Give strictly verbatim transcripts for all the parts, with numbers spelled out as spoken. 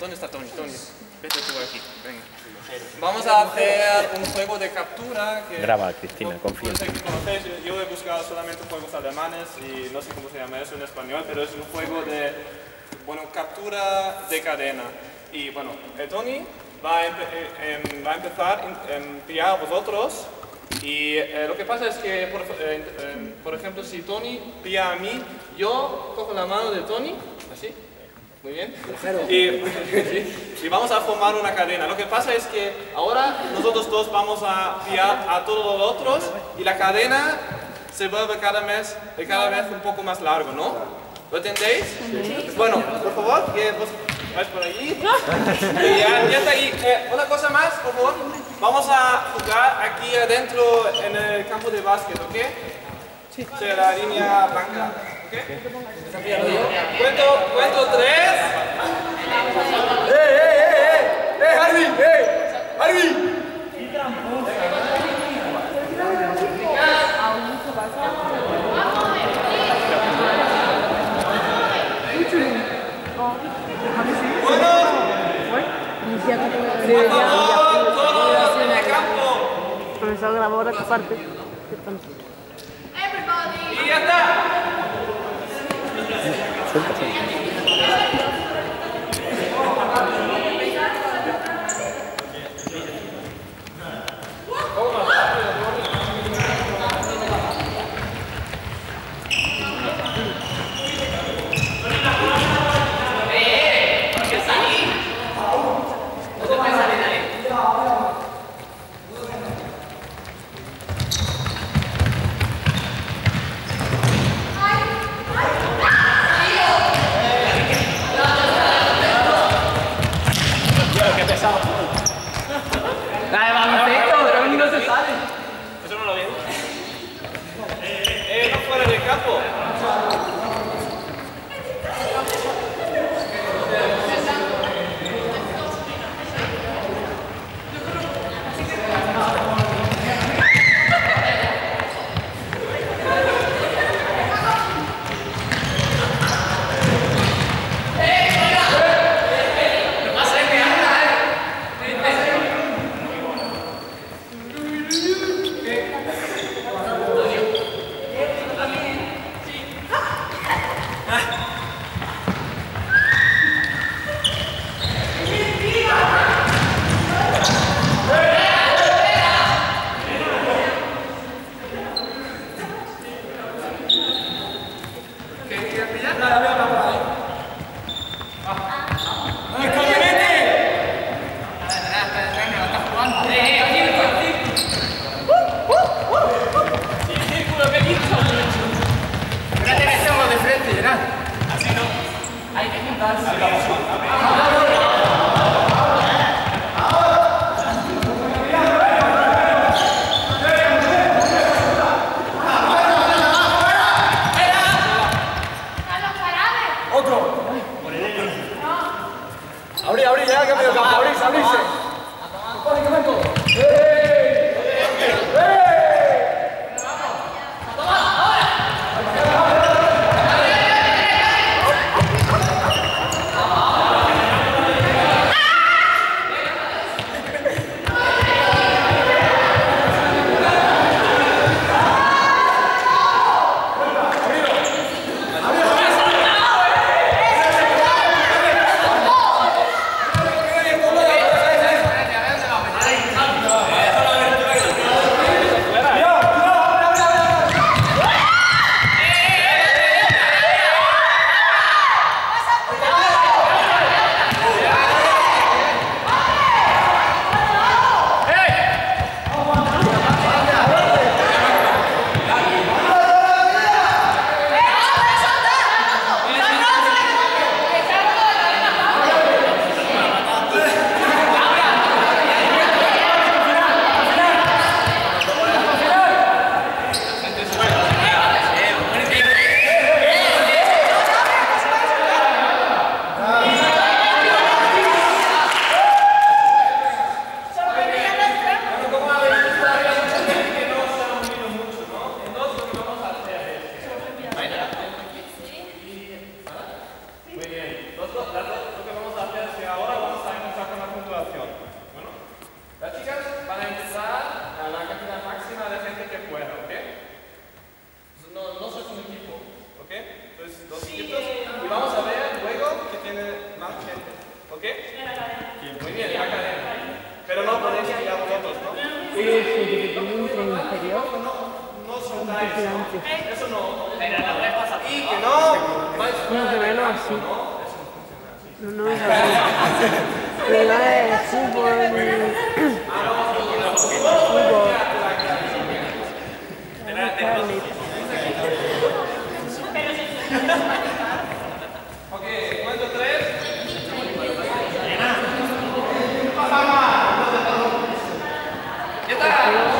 ¿Dónde está Tony? Tony, vete tú aquí. Venga. Vamos a hacer un juego de captura. Que Graba, Cristina, confía. No sé si conocéis, yo he buscado solamente juegos alemanes y no sé cómo se llama eso en español, pero es un juego de, bueno, captura de cadena. Y bueno, el Tony va a, empe eh, va a empezar a em pillar a vosotros. Y eh, lo que pasa es que, por, eh, eh, por ejemplo, si Tony pilla a mí, yo cojo la mano de Tony, así. Muy bien. Y, sí, y vamos a formar una cadena. Lo que pasa es que ahora nosotros dos vamos a pillar a todos los otros y la cadena se vuelve cada vez, cada vez un poco más largo, ¿no? ¿Lo entendéis? Sí. Bueno, por favor, que vos vais por allí. Y ya, ya está ahí. Eh, una cosa más, por favor. Vamos a jugar aquí adentro en el campo de básquet, ¿ok? Sí. O sea, la línea blanca. ¿Okay? Cuento, cuento tres. ¡Eh, eh, eh! ¡Eh, Harvey! ¡Eh! ¡Harvey! Bueno, por favor, todos en el campo. El profesor grabó ahora tu parte. Y ya está. Suelta, suelta. Abrí, abrí, ya que me dio campo, abrirse, abrirse. ¡Pone que vengo! ¡Ay! minutos y vamos a ver luego que tiene más gente. ¿Ok? Muy bien, la cadena. Pero no podéis tirar vosotros, ¿no? Sí, sí, que tiene un tren inferior. No, no soltáis. Eso no. Y que no. No, pero no así. No, no es así. Pero no es fútbol ni... Fútbol. Ok, cuento tres. ¿Qué tal?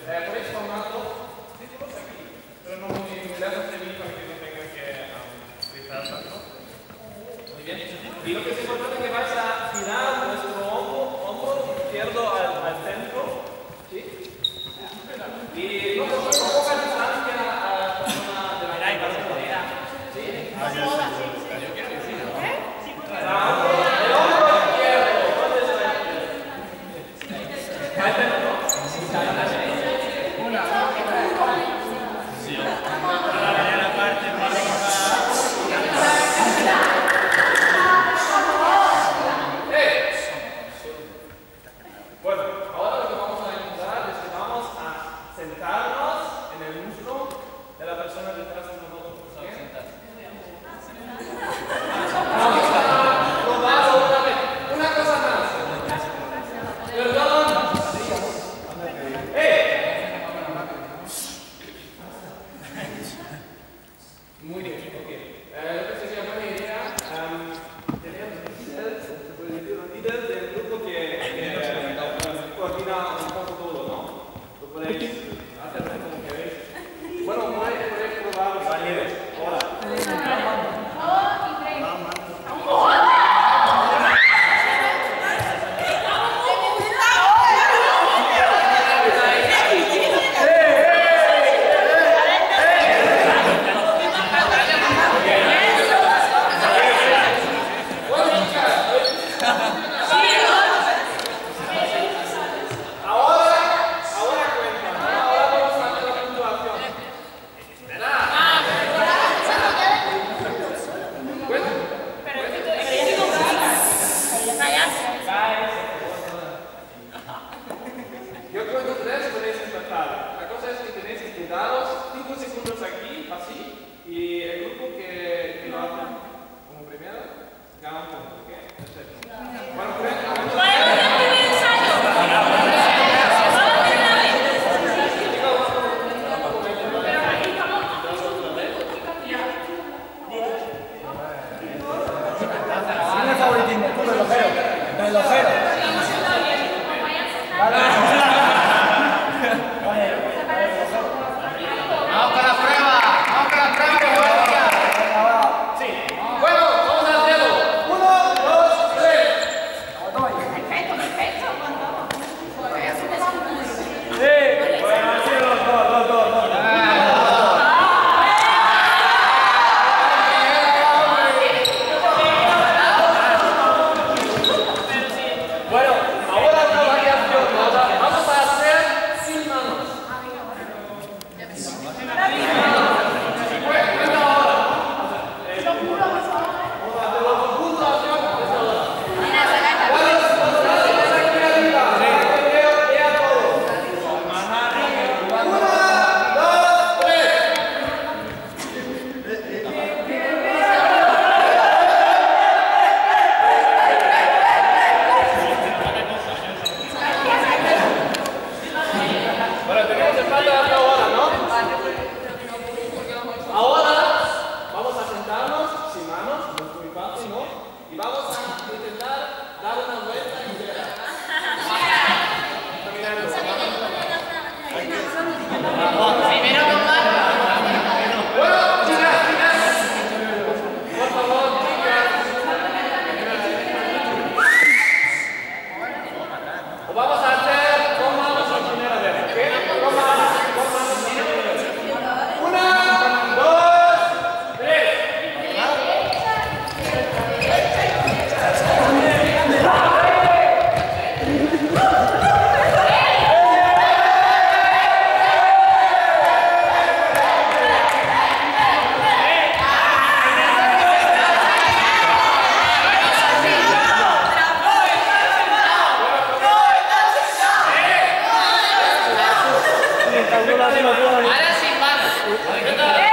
Eh, podéis formarlo, títulos aquí, pero no muy lejos de mí para que no tengan que um, gritar tanto. Muy bien. Y lo que es importante es que vais a girar vuestro hombro, hombro izquierdo al, al centro. ¿Sí? Y no con poca distancia a la persona de la calle. ¿Sí? Ah, yo quiero decir, ¿no? ¿Eh? El hombro izquierdo. ¿Dónde está el izquierdo? ¿Al centro? Una. Sí. Para la parte más. Bueno, ahora lo que vamos a intentar es que vamos a sentarnos en el muslo de la persona detrás de nosotros. Probado una vez. Una cosa más. Perdón. ¡Eh! Muy bien, ok. Eh, lo que sería buena idea, um, tener líderes, se puede decir, líderes del grupo que, que coordina un poco todo, ¿no? Lo podéis hacer como queréis. Bueno, podéis, podéis probar los líderes. Hola. Yo cuento tres, podéis empezar. La cosa es que tenéis que quedaros cinco segundos aquí, así, y el grupo que, que lo hace como primero, gana un punto, ¿ok? Perfecto. Bueno, pues, favoritismo, tú relojero, relojero. Vamos con la prueba, vamos con la prueba que voy a hacer. sí. Bueno, vamos a hacerlo. Uno, dos, tres. Perfecto, perfecto. Sí, bueno, así los dos, dos, dos, dos. Bueno, ahora una variación. Vamos a hacer sin manos. Bueno, tenemos espalda hasta ahora, ¿no? Ahora vamos a sentarnos sin manos, no es muy fácil, ¿no? Y vamos a intentar dar una vuelta entera. Caminando. Primero con manos. Bueno, chicas, chicas. Por favor, chicas. Lo vamos a hacer con manos la primera vez, ¿ok? Con manos, con manos la primera vez. Una, dos, tres. Ahora sin manos.